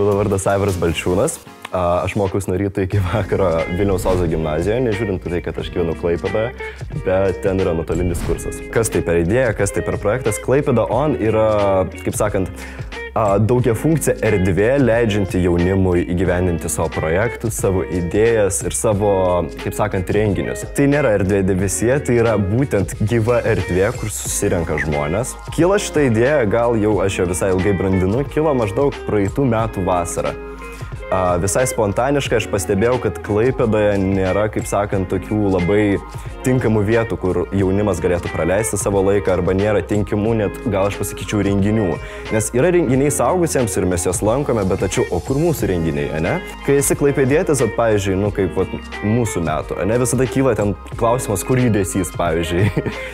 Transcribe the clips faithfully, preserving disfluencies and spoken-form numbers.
mano vardas Aivaras Balčiūnas. Aš mokiausi nuo ryto iki vakaro Vilniaus Ozo gimnazijoje, nežiūrint tai, kad aš gyvenu Klaipėdoje, bet ten yra nuotolinis kursas. Kas tai per idėja, kas tai per projektas? Klaipėda On yra, kaip sakant, daugiafunkcija erdvė, leidžianti jaunimui įgyvendinti savo projektus, savo idėjas ir savo, kaip sakant, renginius. Tai nėra erdvė debesija, tai yra būtent gyva erdvė, kur susirenka žmonės. Kilo šitą idėją, gal jau aš jau visai ilgai brandinu, kilo maždaug praeitų metų vasarą. Visai spontaniškai aš pastebėjau, kad Klaipėdoje nėra, kaip sakant, tokių labai tinkamų vietų, kur jaunimas galėtų praleisti savo laiką, arba nėra tinkamų net, gal aš pasakyčiau, renginių. Nes yra renginiai suaugusiems ir mes juos lankome, bet tačiau, o kur mūsų renginiai, ne? Kai esi klaipėdietis, at, pavyzdžiui, nu, kaip vat, mūsų metų, ne, visada kyla ten klausimas, kur judesys, pavyzdžiui.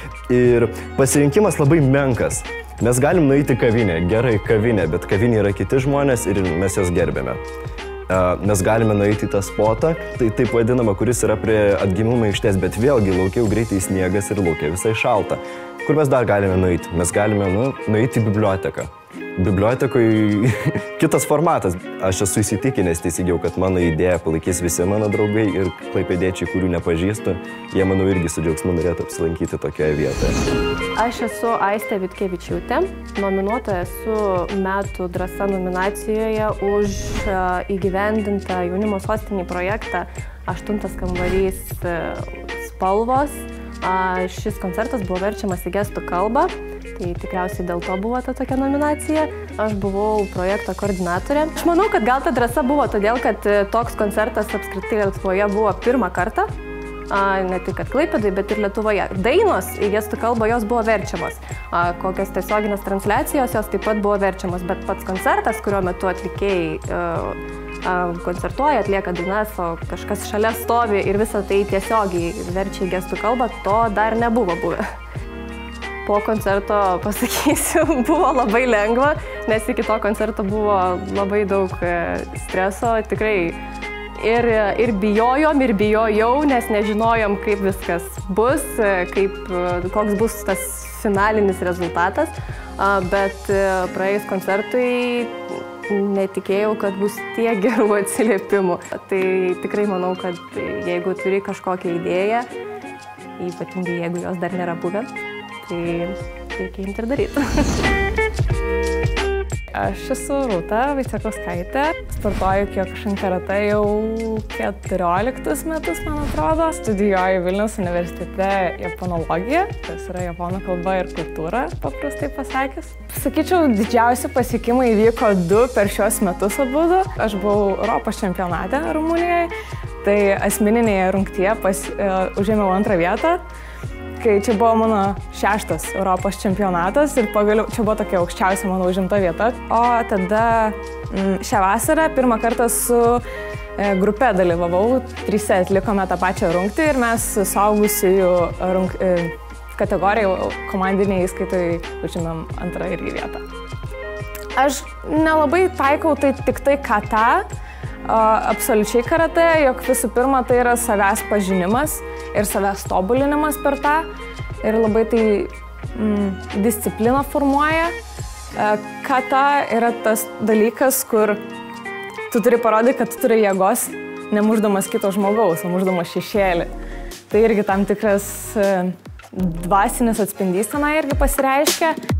Ir pasirinkimas labai menkas. Mes galim nueiti kavinę, gerai kavinę, bet kavinė yra kiti žmonės ir mes juos gerbėme. Mes galime nueiti į tą spotą, tai taip vadinama, kuris yra prie atgimimo aikštės, bet vėlgi laukia jau greitai sniegas ir laukia visai šalta. Kur mes dar galime nueiti? Mes galime nu, nueiti į biblioteką. Bibliotekoje kitas formatas. Aš esu įsitikinęs teisingiau, kad mano idėją palaikys visi mano draugai ir klaipėdiečiai, kurių nepažįstu, jie, manau, irgi su džiaugsmu norėtų apsilankyti tokioje vietoje. Aš esu Aistė Vitkevičiūtė, nominuota esu Metų drąsa nominacijoje už įgyvendintą jaunimo sostinį projektą Aštuntas kambarys spalvos. Šis koncertas buvo verčiamas į gestų kalbą, tai tikriausiai dėl to buvo ta tokia nominacija. Aš buvau projekto koordinatorė. Aš manau, kad gal ta drąsa buvo todėl, kad toks koncertas apskritai Lietuvoje buvo pirmą kartą. Ne tik kad Klaipėdai, bet ir Lietuvoje. Dainos į gestų kalbą jos buvo verčiamos. Kokios tiesioginės transliacijos jos taip pat buvo verčiamos, bet pats koncertas, kurio metu atlikėjai koncertuoja, atlieka dainas, o kažkas šalia stovi ir visą tai tiesiogiai verčia į gestų kalbą, to dar nebuvo buvę. Po koncerto, pasakysiu, buvo labai lengva, nes iki to koncerto buvo labai daug streso, tikrai ir, ir bijojom, ir bijojau, nes nežinojom, kaip viskas bus, kaip, koks bus tas finalinis rezultatas, bet praėjus koncertui netikėjau, kad bus tiek gerų atsiliepimų. Tai tikrai manau, kad jeigu turi kažkokią idėją, ypatingai jeigu jos dar nėra buvę, tai reikia imti ir daryti. Aš esu Rūta Vaicekauskaitė, sportuoju Kyokushin karatė jau keturioliktus metus, man atrodo. Studijuoju Vilniaus universitete japonologiją, tas yra japonų kalba ir kultūra, paprastai pasakius. Sakyčiau, didžiausi pasiekimai įvyko du per šios metus abudu. Aš buvau Europos čempionate Rumunijoje, tai asmeninėje rungtyje pas, uh, užėmiau antrą vietą. Kai čia buvo mano šeštas Europos čempionatas ir pagaliau čia buvo tokia aukščiausia mano užimta vieta. O tada šią vasarą pirmą kartą su grupe dalyvavau, trise atlikome tą pačią rungtį ir mes suaugusiųjų rung... kategorijų komandiniai įskaitai užimėm antrą irgi vietą. Aš nelabai taikau tai tik tai kata, absoliučiai karatė, jog visų pirma tai yra savęs pažinimas ir savęs tobulinimas per tą ir labai tai mm, discipliną formuoja. Kata yra tas dalykas, kur tu turi parodyti, kad tu turi jėgos, nemušdamas kito žmogaus, o mušdamas šešėlį. Tai irgi tam tikras dvasinis atspindys tenai irgi pasireiškia.